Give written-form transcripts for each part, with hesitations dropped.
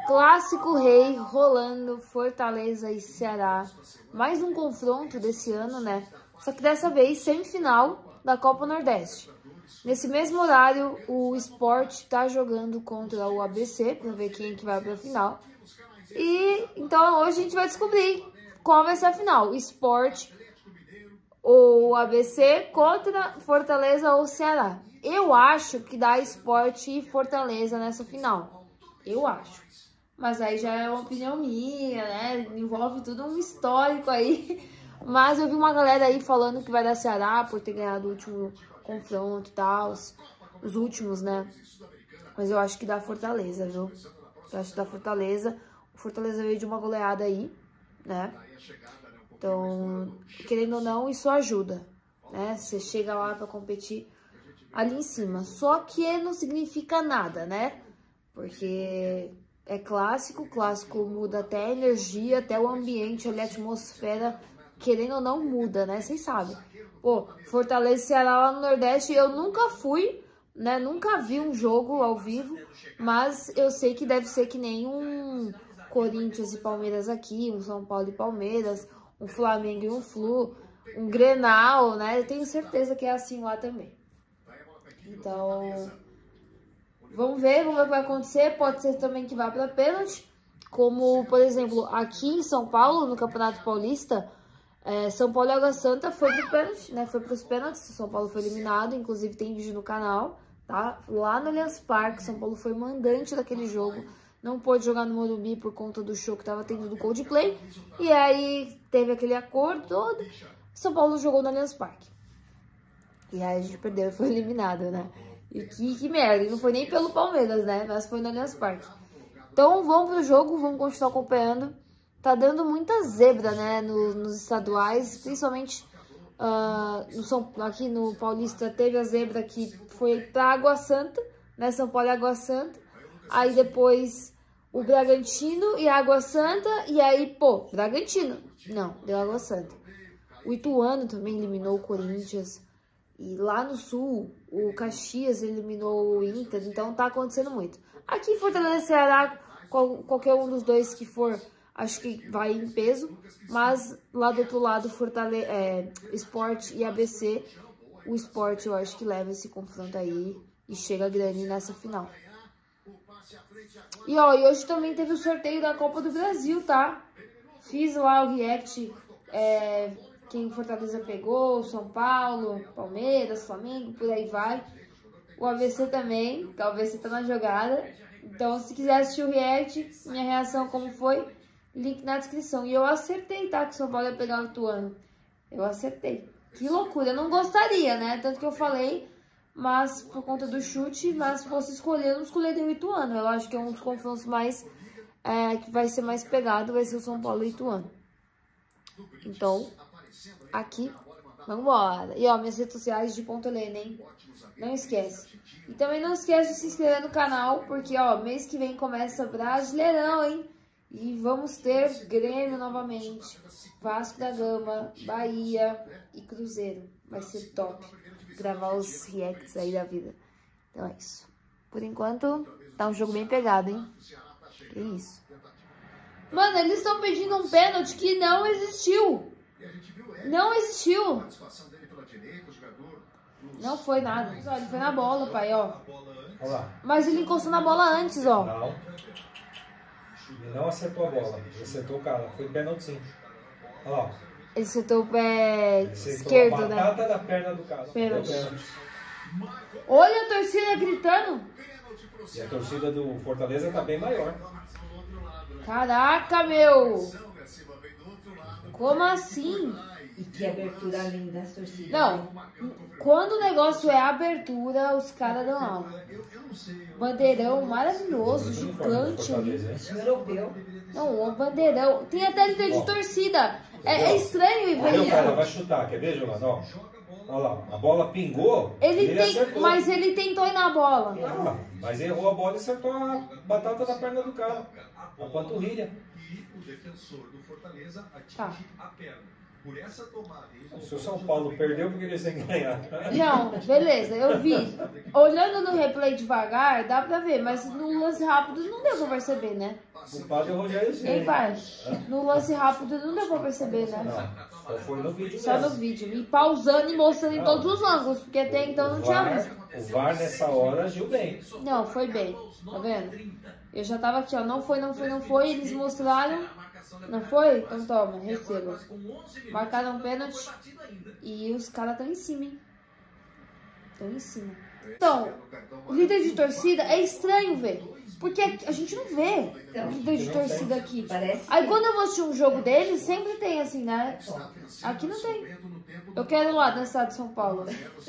Clássico Rei rolando, Fortaleza e Ceará. Mais um confronto desse ano, né? Só que dessa vez semifinal da Copa Nordeste. Nesse mesmo horário, o Sport tá jogando contra o ABC para ver quem que vai para a final. E então hoje a gente vai descobrir qual vai ser a final. Sport ou ABC contra Fortaleza ou Ceará. Eu acho que dá Sport e Fortaleza nessa final. Eu acho. Mas aí já é uma opinião minha, né? Envolve tudo um histórico aí. Mas eu vi uma galera aí falando que vai dar Ceará por ter ganhado o último confronto e tal. Os últimos, né? Mas eu acho que dá Fortaleza, viu? Eu acho que dá Fortaleza. O Fortaleza veio de uma goleada aí, né? Então, querendo ou não, isso ajuda, né? Você chega lá pra competir ali em cima. Só que não significa nada, né? Porque é clássico, clássico muda até a energia, até o ambiente, ali, a atmosfera, querendo ou não, muda, né? Vocês sabem. Pô, Fortaleza e Ceará lá no Nordeste, eu nunca fui, né? Nunca vi um jogo ao vivo, mas eu sei que deve ser que nem um Corinthians e Palmeiras aqui, um São Paulo e Palmeiras, um Flamengo e um Flu, um Grenal, né? Eu tenho certeza que é assim lá também. Então, vamos ver o que vai acontecer. Pode ser também que vá para pênalti, como, por exemplo, aqui em São Paulo, no Campeonato Paulista, São Paulo e Água Santa foi pro pênalti, né? Foi pros pênaltis, São Paulo foi eliminado, inclusive tem vídeo no canal, tá? Lá no Allianz Parque, São Paulo foi mandante daquele jogo, não pôde jogar no Morumbi por conta do show que tava tendo do Coldplay, e aí teve aquele acordo todo, São Paulo jogou no Allianz Parque. E aí a gente perdeu e foi eliminado, né? E que merda, e não foi nem pelo Palmeiras, né? Mas foi no Allianz Parque. Então vamos pro jogo, vamos continuar acompanhando. Tá dando muita zebra, né, nos estaduais, principalmente aqui no Paulista teve a zebra que foi pra Água Santa, né, São Paulo e Água Santa. Aí depois o Bragantino e Água Santa, e aí, pô, Bragantino, não, deu Água Santa. O Ituano também eliminou o Corinthians. E lá no Sul, o Caxias eliminou o Inter, então tá acontecendo muito. Aqui em Fortaleza e Ceará, qualquer um dos dois que for, acho que vai em peso. Mas lá do outro lado, Sport e ABC, o Sport eu acho que leva esse confronto aí e chega grande nessa final. E ó, e hoje também teve o sorteio da Copa do Brasil, tá? Fiz lá o react, quem Fortaleza pegou, São Paulo, Palmeiras, Flamengo, por aí vai. O ABC também, que o ABC tá na jogada. Então, se quiser assistir o react, minha reação como foi, link na descrição. E eu acertei, tá? Que o São Paulo ia pegar o Ituano. Eu acertei. Que loucura, eu não gostaria, né? Tanto que eu falei, mas por conta do chute, mas se fosse escolher, eu não escolheria o Ituano. Eu acho que é um dos confrontos mais, que vai ser mais pegado, vai ser o São Paulo e o Ituano. Então, aqui, vambora. E ó, minhas redes sociais de Ponto Helena, hein? Não esquece. E também não esquece de se inscrever no canal, porque ó, mês que vem começa Brasileirão, hein? E vamos ter Grêmio novamente, Vasco da Gama, Bahia e Cruzeiro. Vai ser top gravar os reacts aí da vida. Então é isso. Por enquanto, tá um jogo bem pegado, hein? Que isso. Mano, eles estão pedindo um pênalti que não existiu. Não existiu. Não foi nada. Olha, ele foi na bola, pai, ó. Mas ele encostou na bola antes, ó. Não. Ele não acertou a bola. Ele acertou o cara. Foi pênalti sim. Olha lá. Ele acertou o pé esquerdo, né? A batata da perna do cara. Pênalti. Olha a torcida gritando. E a torcida do Fortaleza tá bem maior. Caraca, meu. Como assim? E que abertura linda das torcidas. Não, quando o negócio é abertura, os caras dão aula. Bandeirão maravilhoso, gigante ali. Europeu. Não, o bandeirão. Tem até líder de torcida. É estranho ver Olha, o cara isso. vai chutar, quer ver, Giovana? Ó, olha lá, a bola pingou, acertou. Mas ele tentou ir na bola. Ah, mas errou a bola e acertou a batata da perna do cara. A panturrilha. Tá. Se o São Paulo perdeu, porque eles têm que ganhar. Não, beleza, eu vi. Olhando no replay devagar, dá pra ver, mas no lance rápido não deu pra perceber, né? O culpado é o Rogério Ceni. Hein, pai? No lance rápido não deu pra perceber, né? Não, só foi no vídeo Só mesmo. no vídeo. E pausando e mostrando em todos os ângulos, porque até então não tinha visto. O VAR nessa hora agiu bem. Não, foi bem. Tá vendo? Eu já tava aqui, ó. Não foi, não foi, não foi. Eles mostraram. Não foi? Então toma, receba. Marcaram um pênalti. E os caras estão em cima, hein? Estão em cima. Então, o líder de torcida é estranho ver. Porque a gente não vê o líder de torcida aqui. Parece Aí quando eu vou assistir um jogo deles, sempre tem assim, né? Aqui não tem. Eu quero lá no estado de São Paulo.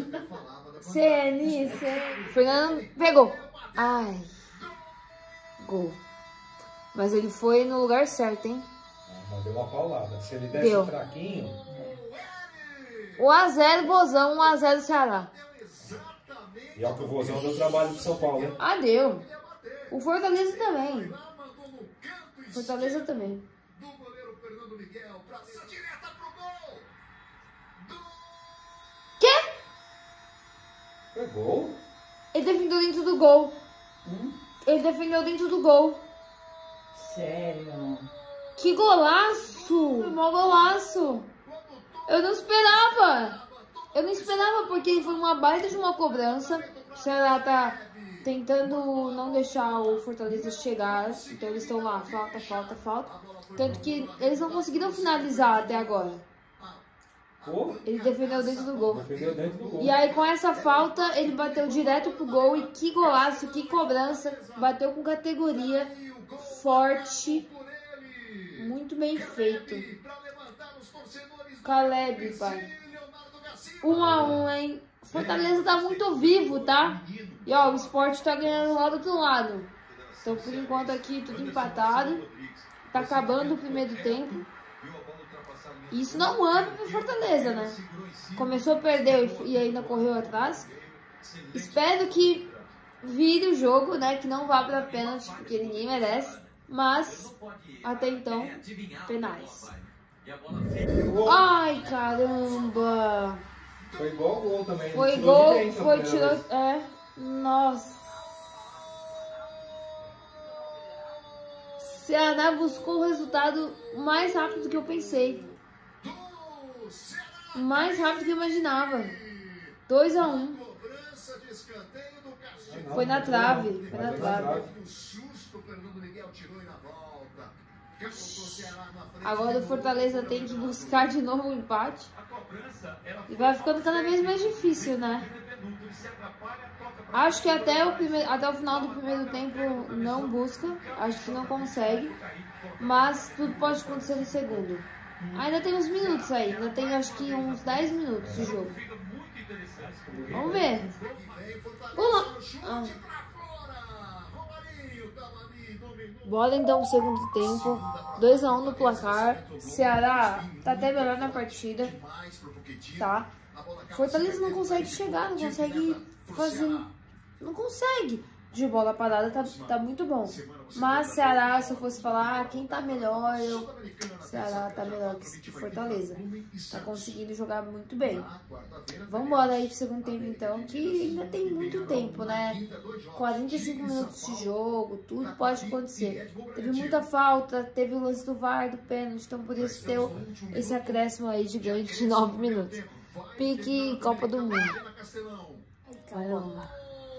CN. Fernando pegou. Ai. Gol. Mas ele foi no lugar certo, hein? Mas deu uma paulada. Se ele desse fraquinho... 1x0 Vozão, 1x0 Ceará. E ó que o Vozão deu trabalho pro São Paulo, hein? Ah, deu. O Fortaleza também. Fortaleza também. Quê? Foi gol? Ele defendeu dentro do gol. Ele defendeu dentro do gol. Sério? Que golaço! Mó golaço! Eu não esperava! Eu não esperava porque foi uma baita de uma cobrança. O Ceará tá tentando não deixar o Fortaleza chegar. Então eles estão lá, falta. Tanto que eles não conseguiram finalizar até agora. Pô, Ele defendeu dentro do gol. defendeu dentro do gol. E aí com essa falta ele bateu direto pro gol. E que golaço, que cobrança. Bateu com categoria, forte. Muito bem feito. Caleb, pai. 1x1, hein? Fortaleza tá muito vivo, tá? E ó, o Sport tá ganhando lá do outro lado. Então por enquanto aqui tudo empatado. Tá acabando o primeiro tempo. E isso não anda pro Fortaleza, né? Começou a perder e ainda correu atrás. Espero que vire o jogo, né? Que não vá pra pênalti, porque ninguém merece. Mas, até então, penais. Ai, caramba! Foi igual gol também. Foi Tirou gol, de dentro a foi primeira tirou... vez. É, nossa. Ceará buscou o resultado mais rápido do que eu pensei. Mais rápido do que eu imaginava. 2x1. Foi na trave, foi na trave. Agora o Fortaleza tem que buscar de novo o empate. E vai ficando cada vez mais difícil, né? Acho que até o final do primeiro tempo não busca. Acho que não consegue. Mas tudo pode acontecer no segundo. Ainda tem uns minutos aí. Ainda tem acho que uns 10 minutos de jogo. Vamos ver. Bola então pro segundo tempo. 2x1 no placar. Ceará tá até melhor na partida. Tá? Fortaleza não consegue chegar, não consegue fazer. Não consegue. De bola parada tá muito bom. Mas Ceará, se eu fosse falar quem tá melhor, Ceará tá melhor que Fortaleza. Tá conseguindo jogar muito bem. Vamos embora aí pro segundo tempo então, que ainda tem muito tempo, né? 45 minutos de jogo, tudo pode acontecer. Teve muita falta, teve o lance do VAR, do pênalti, então por isso ter esse acréscimo aí gigante de 9 minutos. Pique Copa do Mundo. Caramba.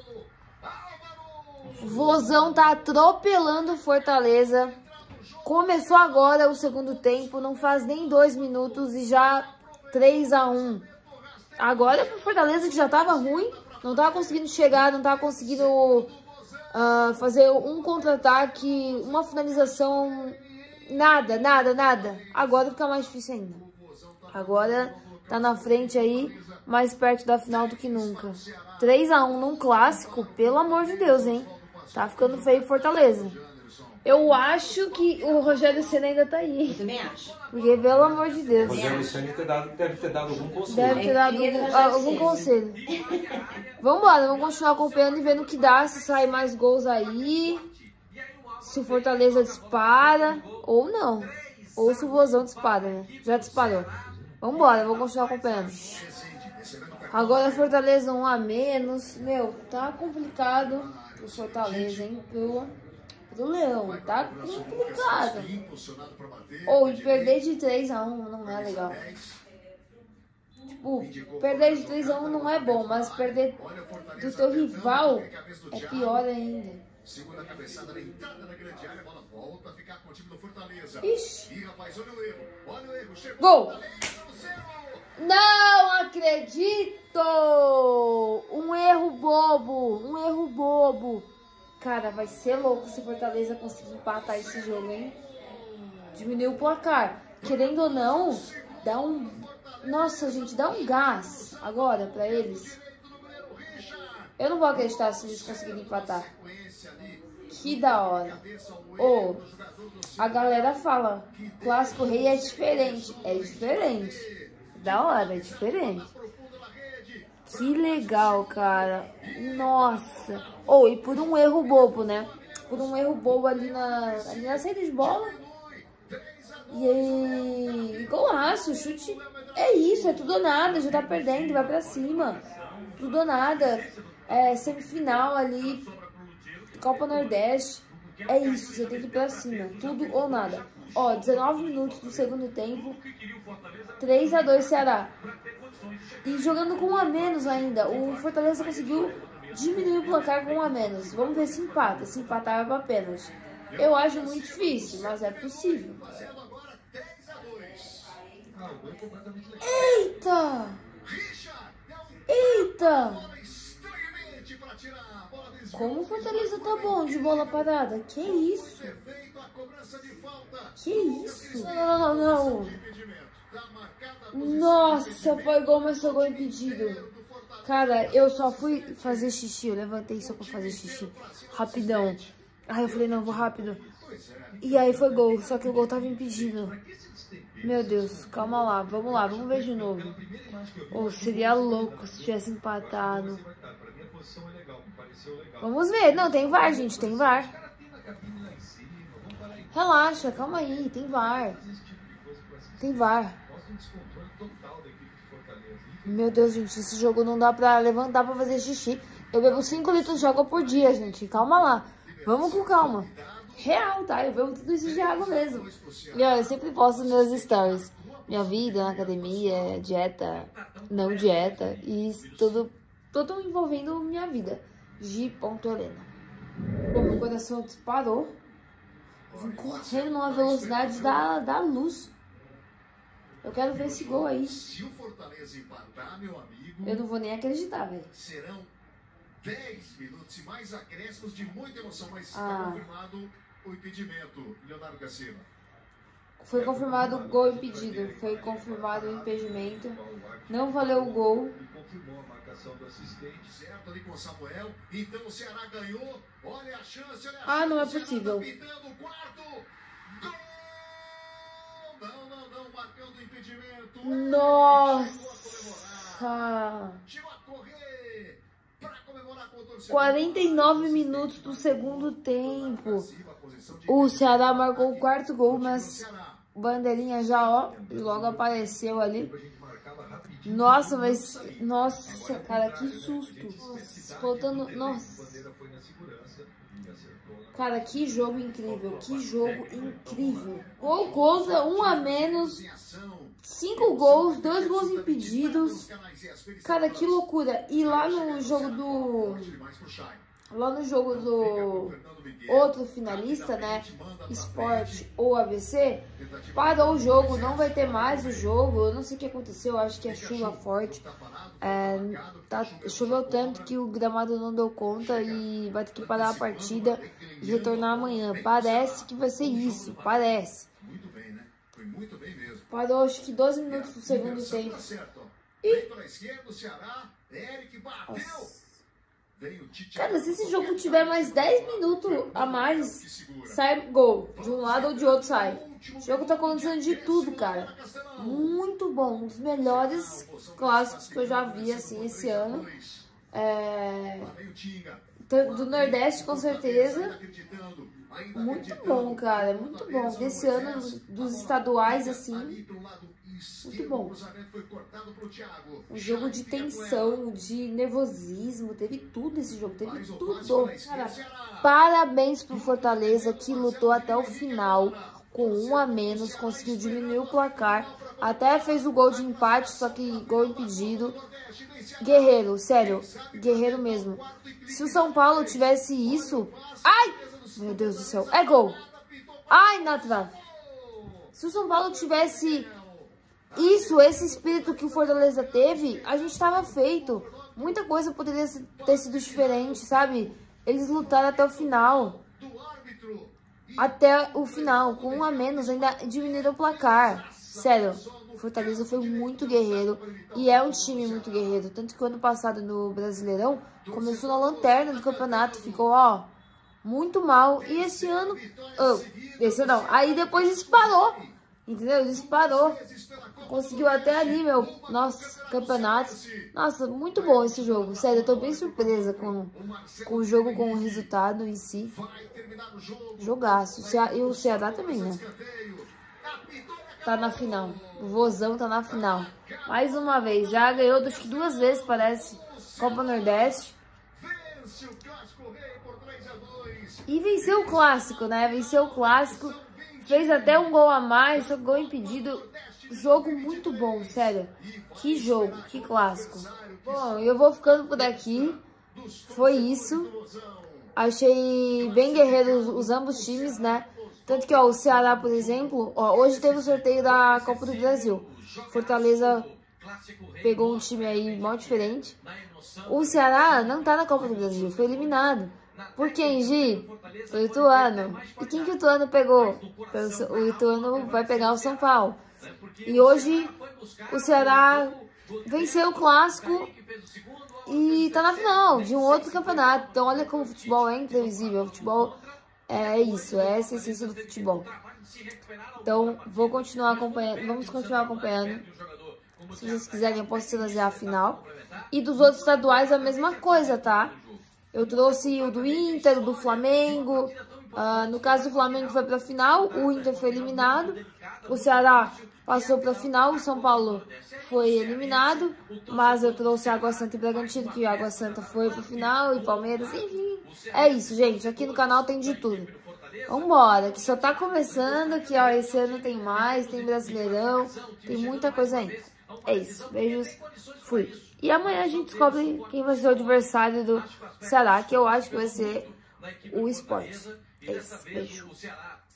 O Vozão tá atropelando Fortaleza. Começou agora o segundo tempo, não faz nem 2 minutos e já 3x1. Agora pro Fortaleza que já tava ruim, não tava conseguindo chegar, não tava conseguindo fazer um contra-ataque, uma finalização, nada. Agora fica mais difícil ainda. Agora tá na frente aí, mais perto da final do que nunca. 3x1 num clássico, pelo amor de Deus, hein? Tá ficando feio Fortaleza. Eu acho que o Rogério Ceni ainda tá aí. Eu também acho. Porque, pelo amor de Deus. O Rogério Ceni deve ter dado algum conselho. Deve ter dado algum conselho. Vambora, vamos continuar acompanhando e vendo o que dá. Se sair mais gols aí. Se o Fortaleza dispara. Ou não. Ou se o Vozão dispara, né? Já disparou. Vambora, vamos continuar acompanhando. Agora Fortaleza 1 a menos. Meu, tá complicado pro Fortaleza, hein? Pro pro Leão. Tá complicado. Ou e perder de 3-1 não é legal. Tipo, perder de 3-1 não é bom, mas perder do teu rival é pior ainda. Segunda cabeçada na entrada da grande área, a bola volta a ficar com o time do Fortaleza. Ixi. E rapaz, olha o erro. Olha o erro. Chegou. Gol! Não acredito! Um erro bobo, um erro bobo. Cara, vai ser louco se Fortaleza conseguir empatar esse jogo, hein? Diminuir o placar. Querendo ou não, dá um... Nossa, gente, dá um gás agora pra eles. Eu não vou acreditar se eles conseguirem empatar. Que da hora. Ô, a galera fala, Clássico Rei é diferente. É diferente. Da hora, é diferente. Que legal, cara. Nossa. Ô, e por um erro bobo, né? Por um erro bobo ali na saída de bola. E aí, golaço, chute. É isso, é tudo ou nada. Já tá perdendo, vai pra cima. Tudo ou nada. É semifinal ali. Copa Nordeste. É isso, você tem que ir pra cima. Tudo ou nada. Ó, 19 minutos do segundo tempo. 3-2 Ceará. E jogando com um a menos ainda. O Fortaleza conseguiu diminuir o placar com um a menos. Vamos ver se empata. Se empatar, vai pra pênalti. Eu acho muito difícil, mas é possível. Eita! Eita! Como o Fortaleza tá bom de bola parada? Que isso? Que isso? Não, não, não. Nossa, foi gol, mas foi gol impedido. Cara, eu só fui fazer xixi. Eu levantei só pra fazer xixi. Rapidão. Aí eu falei, não, vou rápido. E aí foi gol, só que o gol tava impedido. Meu Deus, calma lá. Vamos ver de novo. Ou seria louco se tivesse empatado. Vamos ver. Não, tem VAR, gente, tem VAR. Relaxa, calma aí, tem VAR. Tem VAR. Meu Deus, gente, esse jogo não dá pra levantar pra fazer xixi. Eu bebo 5 litros de água por dia, gente. Calma lá. Vamos com calma. Real, tá? Eu bebo tudo isso de água mesmo. E ó, eu sempre posto nos meus stories. Minha vida na academia, dieta, não dieta. E tudo envolvendo minha vida. Gi.Helena. Bom, meu coração disparou. Eu vim correndo numa velocidade da luz. Eu quero ver esse gol aí. Se o Fortaleza empatar, meu amigo, eu não vou nem acreditar, velho. Serão 10 minutos e mais acréscimos de muita emoção, mas está confirmado o impedimento, Leonardo Cassino. Foi confirmado o gol impedido. Foi confirmado o impedimento. Não valeu o gol. Confirmou a marcação do assistente, certo ali com o Samuel. Então o Ceará ganhou. Olha a chance, olha a chance. Não é possível. Pintando o quarto. Gol! Não, marcando o impedimento. Nossa! Chegou a correr para comemorar com o torcedor. 49 minutos do segundo tempo. O Ceará marcou o quarto gol, mas bandeirinha já, ó, logo apareceu ali. Nossa, mas... Nossa, cara, que susto. Nossa, faltando... Nossa. Cara, que jogo incrível. Que jogo incrível. Gol contra, 1 a menos. 5 gols, 2 gols impedidos. Cara, que loucura. E lá no jogo do... outro finalista, né? Sport ou ABC, parou o jogo, não vai ter mais o jogo. Eu não sei o que aconteceu, acho que é chuva forte. Choveu tanto que o gramado não deu conta e vai ter que parar a partida e retornar amanhã. Parece que vai ser isso, parece. Parou acho que 12 minutos do segundo tempo. E... Nossa. Cara, se esse jogo tiver mais 10 minutos a mais, sai gol. De um lado ou de outro sai. O jogo tá acontecendo de tudo, cara. Muito bom. Um dos melhores clássicos que eu já vi, assim, esse ano. Do Nordeste, com certeza. Muito bom, cara. Muito bom. Desse ano, dos estaduais, assim, Muito bom. Um jogo de tensão, de nervosismo, teve tudo esse jogo, teve tudo. Cara, parabéns pro Fortaleza que lutou até o final, com 1 a menos, conseguiu diminuir o placar, até fez o gol de empate, só que gol impedido. Guerreiro, sério, guerreiro mesmo. Se o São Paulo tivesse isso... Ai! Meu Deus do céu, é gol! Ai, na trave! Se o São Paulo tivesse isso, esse espírito que o Fortaleza teve, a gente tava feito. Muita coisa poderia ter sido diferente, sabe? Eles lutaram até o final. Até o final, com 1 a menos, ainda diminuíram o placar. Sério, o Fortaleza foi muito guerreiro e é um time muito guerreiro. Tanto que o ano passado no Brasileirão começou na lanterna do campeonato, ficou, ó, muito mal. E esse ano, esse não, aí depois disparou, entendeu? Disparou. Conseguiu até ali, meu, nossa, campeonato. Nossa, muito bom esse jogo. Sério, eu tô bem surpresa com o jogo, com o resultado em si. Jogaço. E o Ceará também, né? Tá na final. O Vozão tá na final. Mais uma vez. Já ganhou, acho que 2 vezes, parece, Copa Nordeste. E venceu o clássico, né? Venceu o clássico. Fez até um gol a mais, só gol impedido. Jogo muito bom, sério. Que jogo, que clássico. Bom, eu vou ficando por aqui. Foi isso. Achei bem guerreiros os ambos times, né? Tanto que, ó, o Ceará, por exemplo, ó, hoje teve o sorteio da Copa do Brasil. Fortaleza pegou um time aí mal diferente. O Ceará não tá na Copa do Brasil, foi eliminado. Por quem, Gi? Foi o Ituano. E quem que o Ituano pegou? O Ituano vai pegar o São Paulo. E hoje o Ceará venceu o clássico e tá na final de um outro campeonato. Então olha como o futebol é imprevisível. O futebol é isso, é essa essência do futebol. Então vou continuar acompanhando, vamos continuar acompanhando. Se vocês quiserem eu posso trazer a final. E dos outros estaduais a mesma coisa, tá? Eu trouxe o do Inter, o do Flamengo. No caso do Flamengo foi pra final, o Inter foi eliminado. O Ceará passou pra final, o São Paulo foi eliminado. Mas eu trouxe Água Santa e Bragantino, que Água Santa foi pra final, e Palmeiras, enfim. É isso, gente. Aqui no canal tem de tudo. Vambora, que só tá começando, que ó, esse ano tem mais, tem Brasileirão, tem muita coisa ainda. É isso, beijos, fui. E amanhã a gente descobre quem vai ser o adversário do Ceará, que eu acho que vai ser o Sport. É isso, beijo.